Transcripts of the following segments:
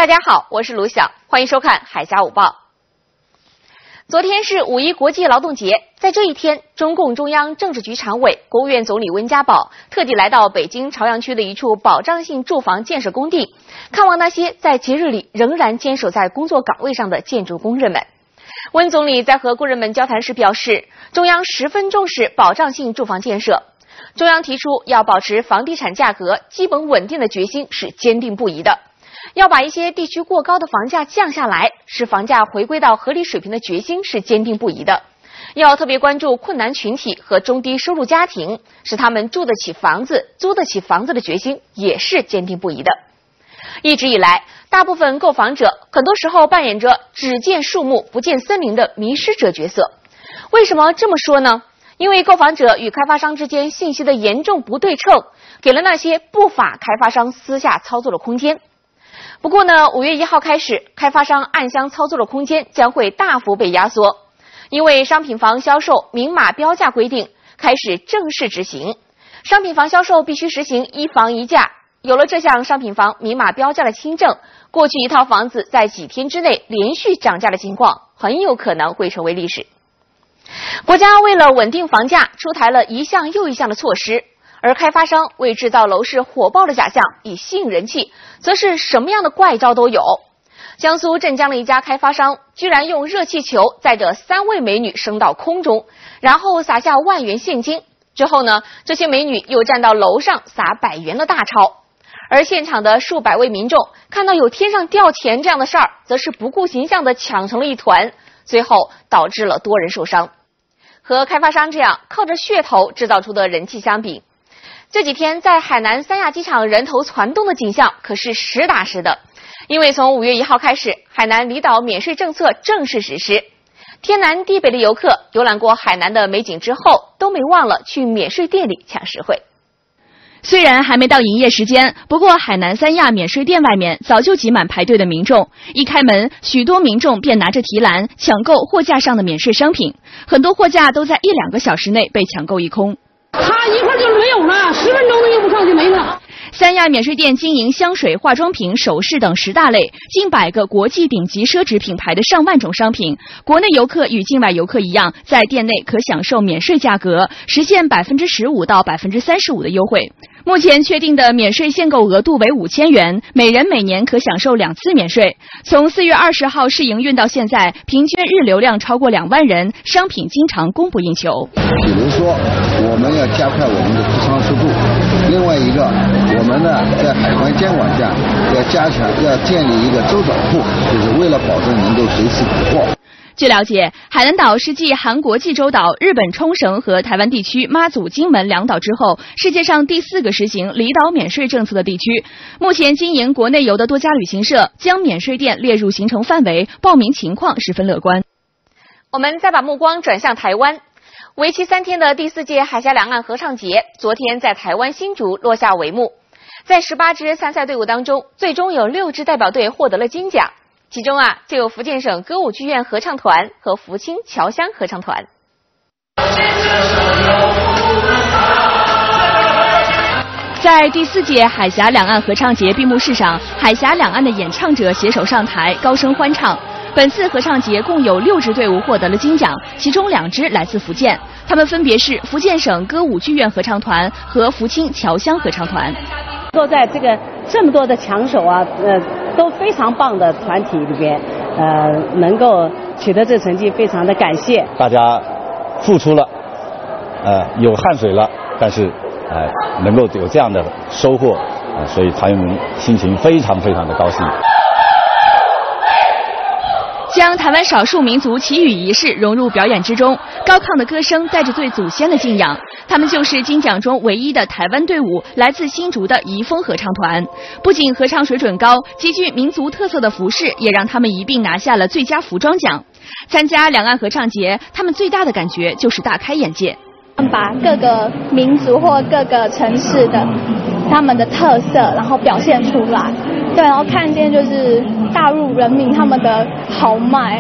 大家好，我是卢晓，欢迎收看《海峡午报》。昨天是五一国际劳动节，在这一天，中共中央政治局常委、国务院总理温家宝特地来到北京朝阳区的一处保障性住房建设工地，看望那些在节日里仍然坚守在工作岗位上的建筑工人们。温总理在和工人们交谈时表示，中央十分重视保障性住房建设，中央提出要保持房地产价格基本稳定的决心是坚定不移的。要把一些地区过高的房价降下来，使房价回归到合理水平的决心是坚定不移的。要特别关注困难群体和中低收入家庭，使他们住得起房子、租得起房子的决心也是坚定不移的。一直以来，大部分购房者很多时候扮演着只见树木不见森林的迷失者角色。为什么这么说呢？因为购房者与开发商之间信息的严重不对称，给了那些不法开发商私下操作的空间。不过呢，5月1号开始，开发商暗箱操作的空间将会大幅被压缩，因为商品房销售明码标价规定开始正式执行，商品房销售必须实行一房一价。有了这项商品房明码标价的新政，过去一套房子在几天之内连续涨价的情况很有可能会成为历史。国家为了稳定房价，出台了一项又一项的措施。而开发商为制造楼市火爆的假象以吸引人气，则是什么样的怪招都有。江苏镇江的一家开发商居然用热气球载着3位美女升到空中，然后撒下万元现金。之后呢，这些美女又站到楼上撒100元的大钞。而现场的数百位民众看到有天上掉钱这样的事儿，则是不顾形象的抢成了一团，最后导致了多人受伤。和开发商这样靠着噱头制造出的人气相比，这几天在海南三亚机场人头攒动的景象可是实打实的。因为从5月1号开始，海南离岛免税政策正式实施，天南地北的游客游览过海南的美景之后，都没忘了去免税店里抢实惠。 虽然还没到营业时间，不过海南三亚免税店外面早就挤满排队的民众。一开门，许多民众便拿着提篮抢购货架上的免税商品，很多货架都在1-2个小时内被抢购一空。 他一会儿就没有了，10分钟都用不上就没了。 三亚免税店经营香水、化妆品、首饰等10大类，近100个国际顶级奢侈品牌的上万种商品。国内游客与境外游客一样，在店内可享受免税价格，实现15%到35%的优惠。目前确定的免税限购额度为5000元，每人每年可享受2次免税。从4月20号试营运到现在，平均日流量超过2万人，商品经常供不应求。 比如说，我们要加快我们的出仓速度；另外一个，我们呢在海关监管下要加强，要建立一个周转库，就是为了保证能够随时补货。 据了解，海南岛是继韩国济州岛、日本冲绳和台湾地区妈祖、金门2岛之后，世界上第4个实行离岛免税政策的地区。目前经营国内游的多家旅行社将免税店列入行程范围，报名情况十分乐观。 我们再把目光转向台湾，为期3天的第4届海峡两岸合唱节昨天在台湾新竹落下帷幕。在18支参赛队伍当中，最终有6支代表队获得了金奖。其中就有福建省歌舞剧院合唱团和福清侨乡合唱团。 在第4届海峡两岸合唱节闭幕式上，海峡两岸的演唱者携手上台，高声欢唱。本次合唱节共有6支队伍获得了金奖，其中2支来自福建，他们分别是福建省歌舞剧院合唱团和福清侨乡合唱团。 坐在这么多的强手都非常棒的团体里边，能够取得这成绩，非常的感谢大家付出了，有汗水了，但是能够有这样的收获，所以团员们心情非常非常的高兴。 将台湾少数民族祈雨仪式融入表演之中，高亢的歌声带着对祖先的敬仰。他们就是金奖中唯一的台湾队伍，来自新竹的怡丰合唱团。不仅合唱水准高，极具民族特色的服饰也让他们一并拿下了最佳服装奖。参加两岸合唱节，他们最大的感觉就是大开眼界。 把各个民族或各个城市的他们的特色，然后表现出来，对，然后看见就是大陆人民他们的豪迈。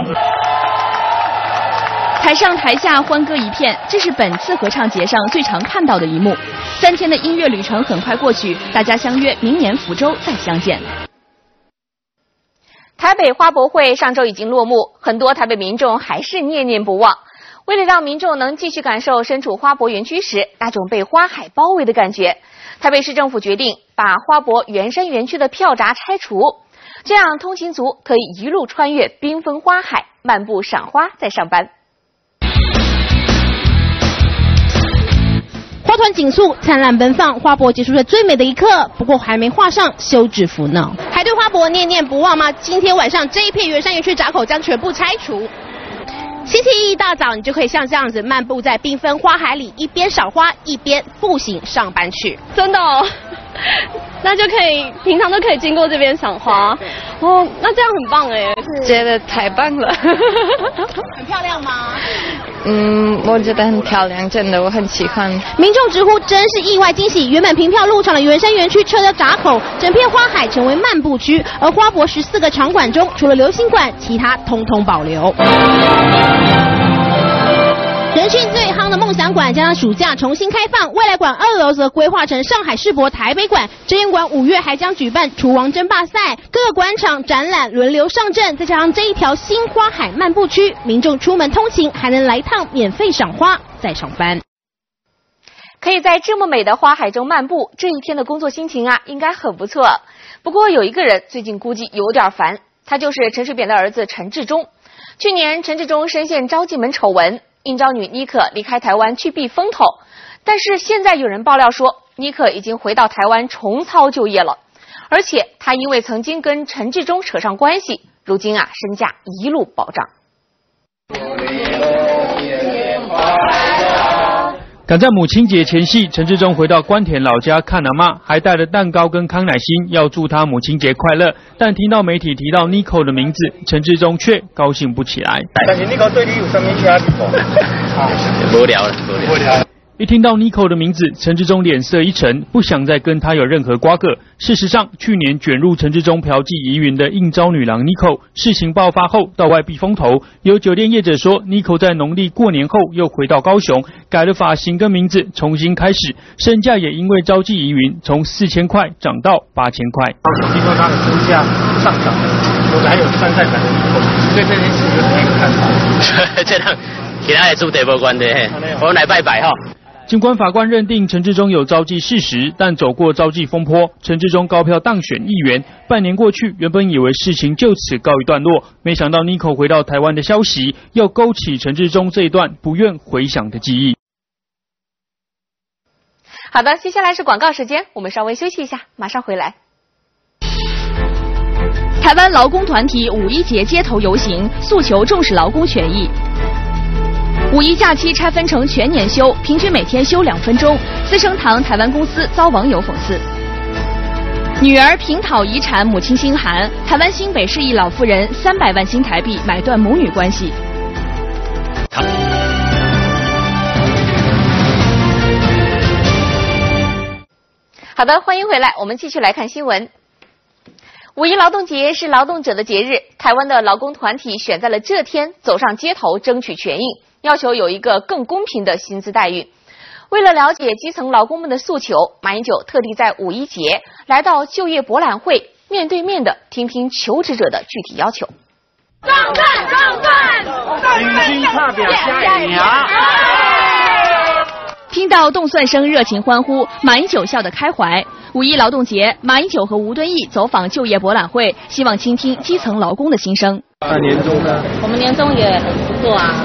台上台下欢歌一片，这是本次合唱节上最常看到的一幕。3天的音乐旅程很快过去，大家相约明年福州再相见。 台北花博会上周已经落幕，很多台北民众还是念念不忘。为了让民众能继续感受身处花博园区时那种被花海包围的感觉，台北市政府决定把花博圆山园区的票闸拆除，这样通勤族可以一路穿越缤纷花海，漫步赏花再上班。 花团锦簇，灿烂奔放，花博结束了最美的一刻。不过还没画上休止符呢。还对花博念念不忘吗？今天晚上这一片圆山园区闸口将全部拆除。星期一大早，你就可以像这样子漫步在缤纷花海里，一边赏花一边步行上班去。 真的哦，那就可以平常都可以经过这边赏花。哦，那这样很棒哎， 觉得太棒了。 很漂亮吗？ 我觉得很漂亮，真的我很喜欢。 民众直呼真是意外惊喜，原本凭票入场的圆山园区撤掉闸口，整片花海成为漫步区，而花博14个场馆中，除了流行馆，其他通通保留。人气最夯的梦想馆将在暑假重新开放，未来馆2楼则规划成上海世博台北馆，珍烟馆5月还将举办厨王争霸赛，各个馆场展览轮流上阵，再加上这一条新花海漫步区，民众出门通勤还能来趟免费赏花再上班。 可以在这么美的花海中漫步，这一天的工作心情啊，应该很不错。不过有一个人最近估计有点烦，他就是陈水扁的儿子陈志忠。去年陈志忠深陷招妓门丑闻，应招女妮可离开台湾去避风头，但是现在有人爆料说，妮可已经回到台湾重操旧业了，而且她因为曾经跟陈志忠扯上关系，如今啊身价一路暴涨。 赶在母亲节前夕，陈志忠回到关田老家看阿嬷，还带了蛋糕跟康乃馨，要祝她母亲节快乐。但听到媒体提到 Nico 的名字，陈志忠却高兴不起来。 但是 Nico 对你有什么其他地方？无聊了，无聊。 一听到 Nico 的名字，陈志忠脸色一沉，不想再跟他有任何瓜葛。事实上，去年卷入陈志忠嫖妓疑云的应招女郎 Nico， 事情爆发后到外避风头。有酒店业者说 ，Nico 在农历过年后又回到高雄，改了发型跟名字，重新开始，身价也因为招妓疑云，从4000块涨到8000块。 听说他的身价上涨了，有还有山寨版的 Nico， 对这件事有哪个看法？ 这样，其他的主题无关的，我来拜拜哈。 尽管法官认定陈志忠有招妓事实，但走过招妓风波，陈志忠高票当选议员。半年过去，原本以为事情就此告一段落，没想到 Nico 回到台湾的消息，又勾起陈志忠这一段不愿回想的记忆。 好的，接下来是广告时间，我们稍微休息一下，马上回来。 台湾劳工团体5·1节街头游行，诉求重视劳工权益。5·1假期拆分成全年休，平均每天休2分钟。资生堂台湾公司遭网友讽刺。女儿平讨遗产，母亲心寒。台湾新北市一老妇人300万新台币买断母女关系。 好的，欢迎回来，我们继续来看新闻。5·1劳动节是劳动者的节日，台湾的劳工团体选在了这天走上街头争取权益，要求有一个更公平的薪资待遇。为了了解基层劳工们的诉求，马英九特地在5·1节来到就业博览会，面对面的听听求职者的具体要求。 请差表下一秒。 听到动算声热情欢呼，马英九笑得开怀。5·1劳动节，马英九和吴敦义走访就业博览会，希望倾听基层劳工的心声。 年终呢？ 我们年终也很不错啊。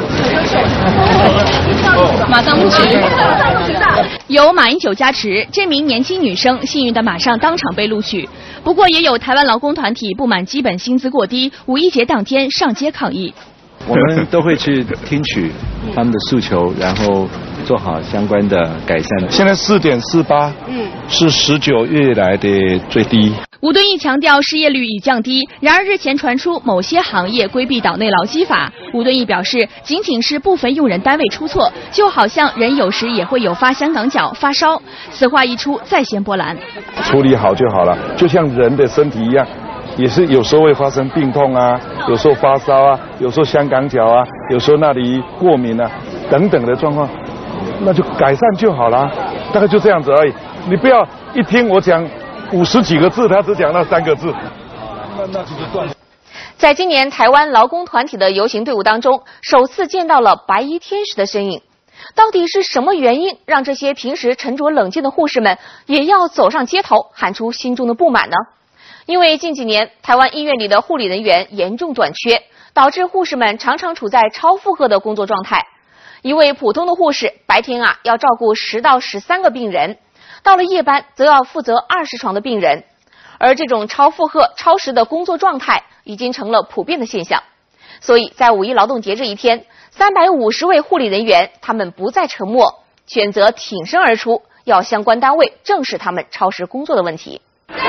马上录取。 有马英九加持，这名年轻女生幸运的马上当场被录取。不过也有台湾劳工团体不满基本薪资过低，5·1节当天上街抗议。 我们都会去听取他们的诉求，然后做好相关的改善。 现在4.48，是19月来的最低。 吴敦义强调失业率已降低，然而日前传出某些行业规避岛内劳基法。吴敦义表示，仅仅是部分用人单位出错，就好像人有时也会有发香港脚、发烧。此话一出，再掀波澜。 处理好就好了，就像人的身体一样。也是有时候会发生病痛啊，有时候发烧啊，有时候香港脚啊，有时候那里过敏啊，等等的状况，那就改善就好了，大概就这样子而已。你不要一听我讲50几个字，他只讲那3个字，那就是断。 在今年台湾劳工团体的游行队伍当中，首次见到了白衣天使的身影。到底是什么原因让这些平时沉着冷静的护士们也要走上街头，喊出心中的不满呢？因为近几年台湾医院里的护理人员严重短缺，导致护士们常常处在超负荷的工作状态。一位普通的护士白天要照顾10到13个病人，到了夜班则要负责20床的病人。而这种超负荷、超时的工作状态已经成了普遍的现象。所以在5一劳动节这一天，350位护理人员他们不再沉默，选择挺身而出，要相关单位正视他们超时工作的问题。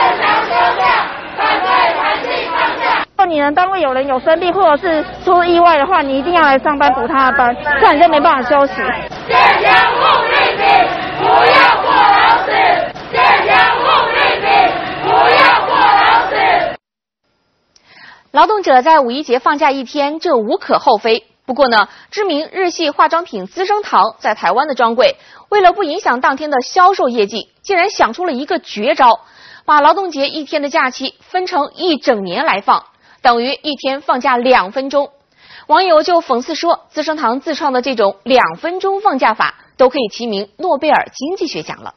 如果你的单位有人有生病或者是出意外的话，你一定要来上班补他的班，不然你就没办法休息。 健康护理品，不要过劳死。健康护理品，不要过劳死。 劳动者在5一节放假一天，这无可厚非。不过呢，知名日系化妆品资生堂在台湾的专柜，为了不影响当天的销售业绩，竟然想出了一个绝招，把劳动节一天的假期分成1整年来放，等于一天放假2分钟。网友就讽刺说，资生堂自创的这种2分钟放假法，都可以提名诺贝尔经济学奖了。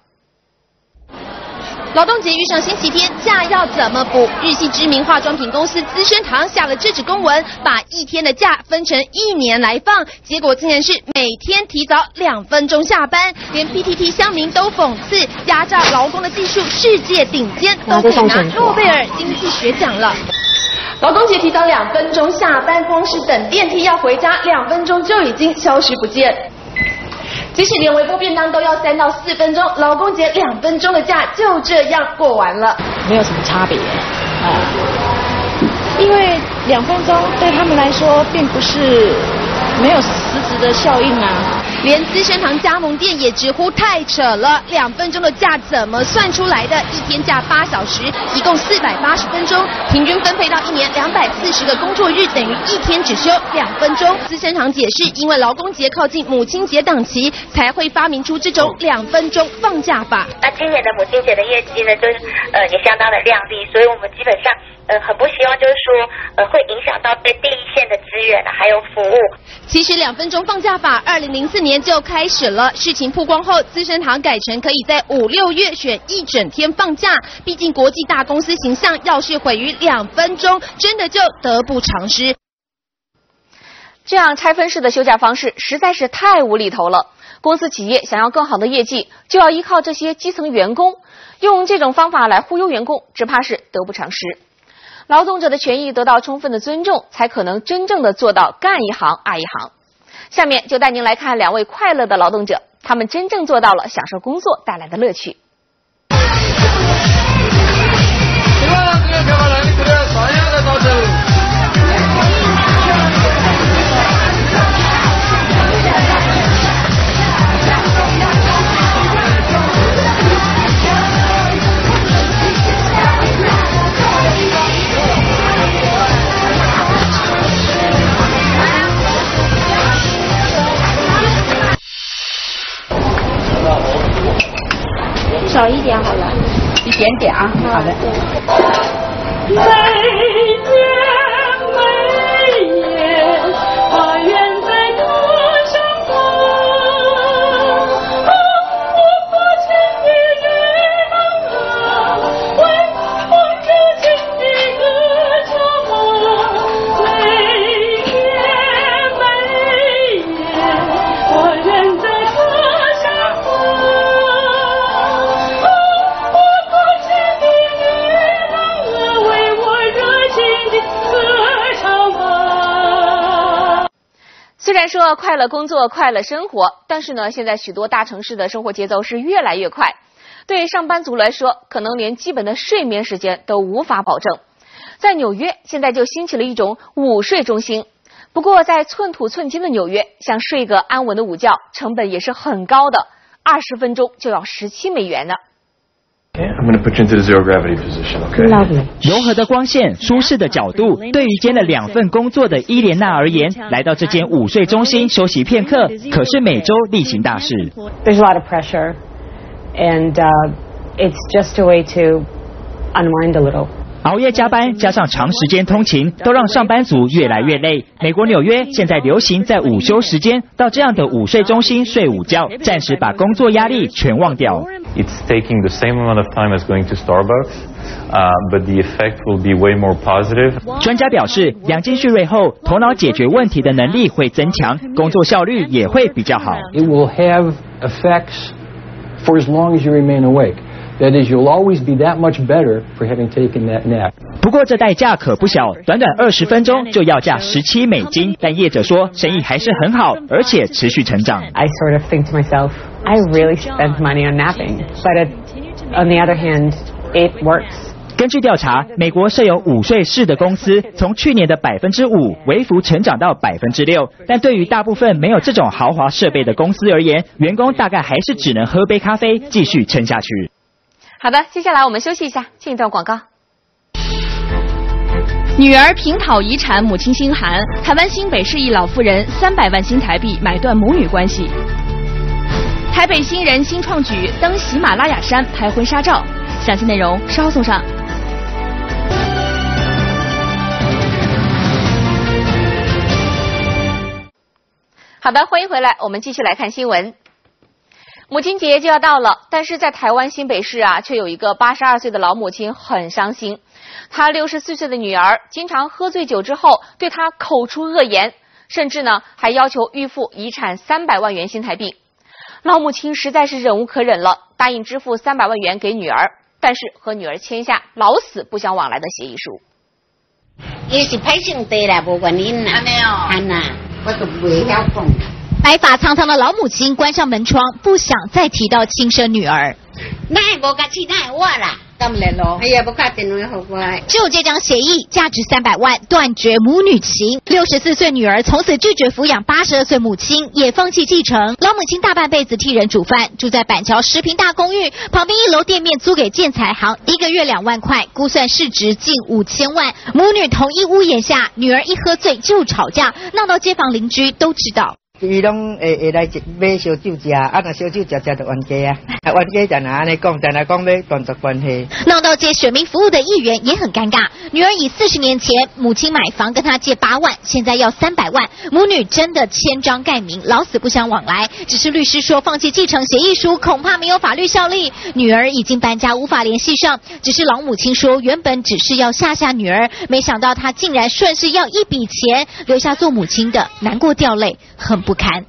劳动节遇上星期天，假要怎么补？日系知名化妆品公司资生堂下了制止公文，把一天的假分成1年来放，结果竟然是每天提早2分钟下班，连 PTT 乡民都讽刺，压榨劳工的技术世界顶尖，都可以拿诺贝尔经济学奖了。劳动节提早2分钟下班，光是等电梯要回家2分钟就已经消失不见。即使连微波便当都要3到4分钟，劳工节2分钟的假就这样过完了， 没有什么差别因为2分钟对他们来说并不是没有实质的效应啊。 连资生堂加盟店也直呼太扯了，2分钟的假怎么算出来的？一天假8小时，一共480分钟，平均分配到1年240个工作日，等于一天只休2分钟。资生堂解释，因为劳工节靠近母亲节档期，才会发明出这种2分钟放假法。 那今年的母亲节的业绩呢，就是也相当的亮丽，所以我们基本上很不希望就是说会影响到对第一线的资源还有服务。 其实2分钟放假法2004年就开始了，事情曝光后，资生堂改成可以在5、6月选1整天放假。毕竟国际大公司形象要是毁于2分钟，真的就得不偿失。 这样拆分式的休假方式实在是太无厘头了。公司企业想要更好的业绩，就要依靠这些基层员工，用这种方法来忽悠员工，只怕是得不偿失。劳动者的权益得到充分的尊重，才可能真正的做到干一行爱一行。下面就带您来看2位快乐的劳动者，他们真正做到了享受工作带来的乐趣。 少一点好了 ，1点点啊，好的。 美颜美颜，花园在多上方。我父亲的日郎为我这情的歌唱。美颜美颜，花园在多上方。 虽然说快乐工作快乐生活，但是呢，现在许多大城市的生活节奏是越来越快，对上班族来说，可能连基本的睡眠时间都无法保证。在纽约，现在就兴起了一种午睡中心。不过在寸土寸金的纽约，想睡个安稳的午觉，成本也是很高的，20分钟就要17美元呢。 I'm going to put you into the zero gravity position, okay? 柔和的光线，舒适的角度，对于兼了2份工作的伊莲娜而言，来到这间午睡中心休息片刻，可是每周例行大事。 There's a lot of pressure, and it's just a way to unwind a little. 熬夜加班加上长时间通勤，都让上班族越来越累。美国纽约现在流行在午休时间到这样的午睡中心睡午觉，暂时把工作压力全忘掉。 It's taking the same amount of time as going to Starbucks, but the effect will be way more positive. 专家表示，养精蓄锐后，头脑解决问题的能力会增强，工作效率也会比较好。 It will have effects for as long as you remain awake. That is, you'll always be that much better for having taken that nap. 不过这代价可不小，短短20分钟就要价17美金。但业者说，生意还是很好，而且持续成长。 I sort of think to myself, I really spent money on napping, but on the other hand, it works. 根据调查，美国设有午睡室的公司，从去年的5%微幅成长到6%。但对于大部分没有这种豪华设备的公司而言，员工大概还是只能喝杯咖啡，继续撑下去。 好的，接下来我们休息一下，进一段广告。 女儿平讨遗产，母亲心寒。台湾新北市一老妇人300万新台币买断母女关系。台北新人新创举登喜马拉雅山拍婚纱照，详细内容稍后送上。 好的，欢迎回来，我们继续来看新闻。母亲节就要到了，但是在台湾新北市却有一个82岁的老母亲很伤心。她64岁的女儿经常喝醉酒之后对她口出恶言，甚至还要求预付遗产300万元新台币。老母亲实在是忍无可忍了，答应支付300万元给女儿，但是和女儿签下老死不相往来的协议书。 伊是歹性地啦，无原因啦。安尼哦，安呐，我都袂晓讲。 白发苍苍的老母亲关上门窗，不想再提到亲生女儿。 那无甲其他我啦，咁联络。哎呀，不打电话给我。 就这张协议，价值300万，断绝母女情。64岁女儿从此拒绝抚养82岁母亲，也放弃继承。老母亲大半辈子替人煮饭，住在板桥10坪大公寓，旁边1楼店面租给建材行，1个月2万块，估算市值近5000万。母女同一屋檐下，女儿一喝醉就吵架，闹到街坊邻居都知道。 伊拢会来买烧酒食，若烧酒食就冤家冤家就安尼讲，要断绝关系。 闹到接选民服务的议员也很尴尬，女儿以40年前母亲买房跟她借8万，现在要300万，母女真的签章盖名，老死不相往来。只是律师说放弃继承协议书恐怕没有法律效力，女儿已经搬家无法联系上。只是老母亲说原本只是要吓女儿，没想到她竟然顺势要一笔钱，留下做母亲的难过掉泪，很不堪。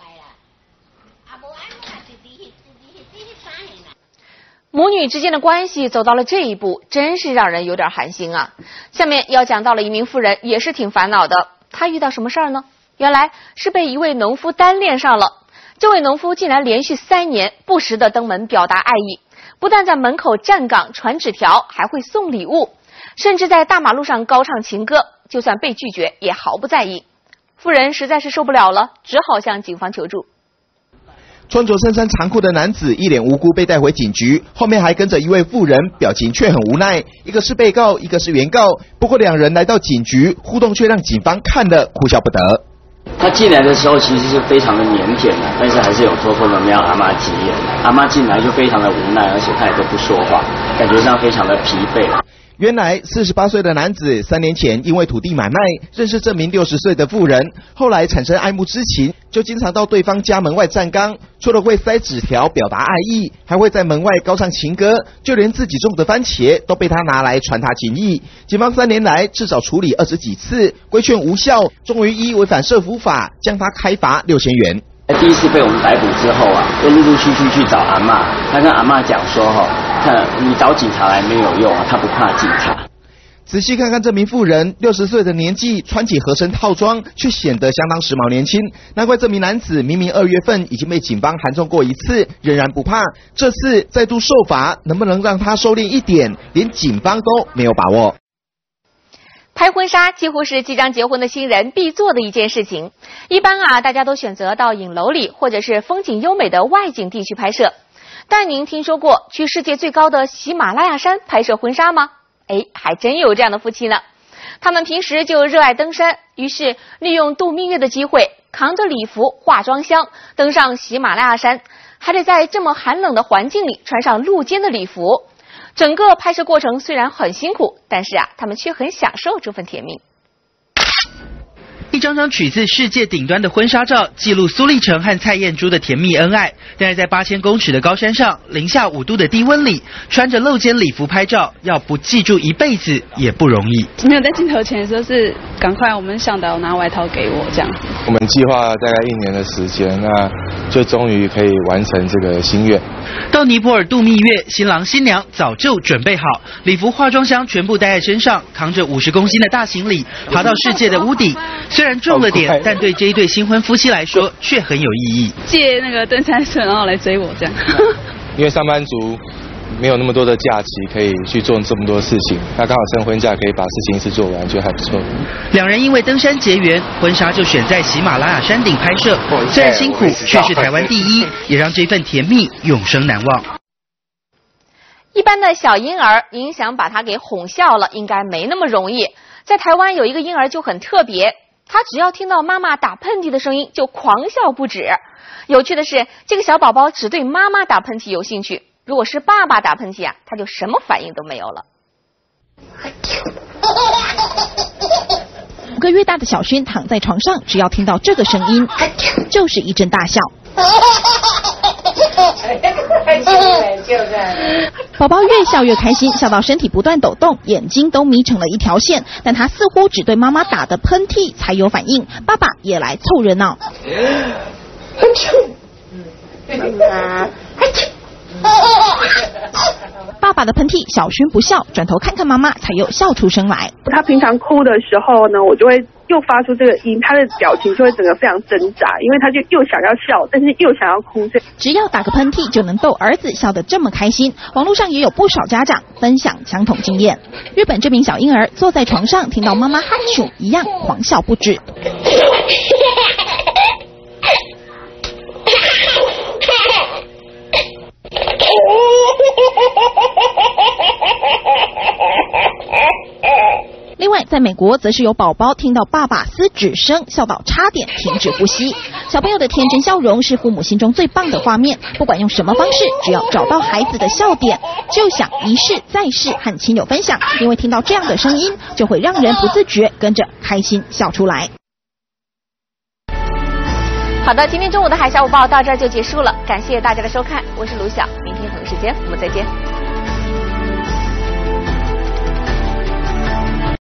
母女之间的关系走到了这一步，真是让人有点寒心啊。下面要讲到了一名妇人，也是挺烦恼的。她遇到什么事儿呢？原来是被一位农夫单恋上了。这位农夫竟然连续3年不时地登门表达爱意，不但在门口站岗传纸条，还会送礼物，甚至在大马路上高唱情歌，就算被拒绝也毫不在意。妇人实在是受不了了，只好向警方求助。 穿着深深长裤的男子一脸无辜被带回警局，后面还跟着一位妇人，表情却很无奈。一个是被告，一个是原告。不过2人来到警局，互动却让警方看了哭笑不得。 他进来的时候其实是非常的腼腆的，但是还是有偷偷的瞄阿妈几眼。阿妈进来就非常的无奈，而且他也都不说话，感觉上非常的疲惫。 原来48岁的男子3年前因为土地买卖认识这名60岁的妇人，后来产生爱慕之情，就经常到对方家门外站岗，除了会塞纸条表达爱意，还会在门外高唱情歌，就连自己种的番茄都被他拿来传达情意。警方3年来至少处理20几次，规劝无效，终于依违反社福法将他开罚6000元。 第一次被我们逮捕之后就陆陆续续去找阿嬷，他跟阿嬷讲说看你找警察来没有用他不怕警察。 仔细看看这名妇人，60岁的年纪，穿起合身套装，却显得相当时髦年轻。难怪这名男子明明2月份已经被警方函中过1次，仍然不怕。这次再度受罚，能不能让他收敛一点，连警方都没有把握。 拍婚纱几乎是即将结婚的新人必做的一件事情。一般大家都选择到影楼里或者是风景优美的外景地区拍摄。但您听说过去世界最高的喜马拉雅山拍摄婚纱吗？还真有这样的夫妻呢。他们平时就热爱登山，于是利用度蜜月的机会，扛着礼服、化妆箱登上喜马拉雅山，还得在这么寒冷的环境里穿上露肩的礼服。 整个拍摄过程虽然很辛苦，但是他们却很享受这份甜蜜。 一张张取自世界顶端的婚纱照，记录苏立成和蔡燕珠的甜蜜恩爱。但是在8000公尺的高山上，零下5度的低温里，穿着露肩礼服拍照，要不记住一辈子也不容易。 没有在镜头前说是赶快，我们向导拿外套给我这样。 我们计划大概1年的时间，那就终于可以完成这个心愿。 到尼泊尔度蜜月，新郎新娘早就准备好，礼服、化妆箱全部带在身上，扛着50公斤的大行李，爬到世界的屋顶。虽然重了点，但对这一对新婚夫妻来说却很有意义。 借那个登山社，然后来追我这样。 因为上班族没有那么多的假期可以去做这么多事情，那刚好趁婚假可以把事情一次做完，觉得还不错。 两人因为登山结缘，婚纱就选在喜马拉雅山顶拍摄，虽然辛苦，却是台湾第一，也让这份甜蜜永生难忘。 一般的小婴儿，您想把他给哄笑了，应该没那么容易。在台湾有一个婴儿就很特别，他只要听到妈妈打喷嚏的声音就狂笑不止。有趣的是，这个小宝宝只对妈妈打喷嚏有兴趣，如果是爸爸打喷嚏他就什么反应都没有了。 5个月大的小轩躺在床上，只要听到这个声音，就是一阵大笑。宝宝越笑越开心，笑到身体不断抖动，眼睛都眯成了一条线。但他似乎只对妈妈打的喷嚏才有反应，爸爸也来凑热闹。爸爸的喷嚏，小轩不笑，转头看看妈妈，才又笑出声来。 他平常哭的时候呢，我就会又发出这个音，他的表情就会整个非常挣扎，因为他就又想要笑，但是又想要哭。 只要打个喷嚏就能逗儿子笑得这么开心，网络上也有不少家长分享相同经验。日本这名小婴儿坐在床上，听到妈妈哈啾一样狂笑不止。另外，在美国则是有宝宝听到爸爸撕纸声，笑到差点停止呼吸。小朋友的天真笑容是父母心中最棒的画面，不管用什么方式，只要找到孩子的笑点，就想一试再试和亲友分享，因为听到这样的声音，就会让人不自觉跟着开心笑出来。 好的，今天中午的海峡午报到这儿就结束了，感谢大家的收看，我是卢晓，明天同一时间我们再见。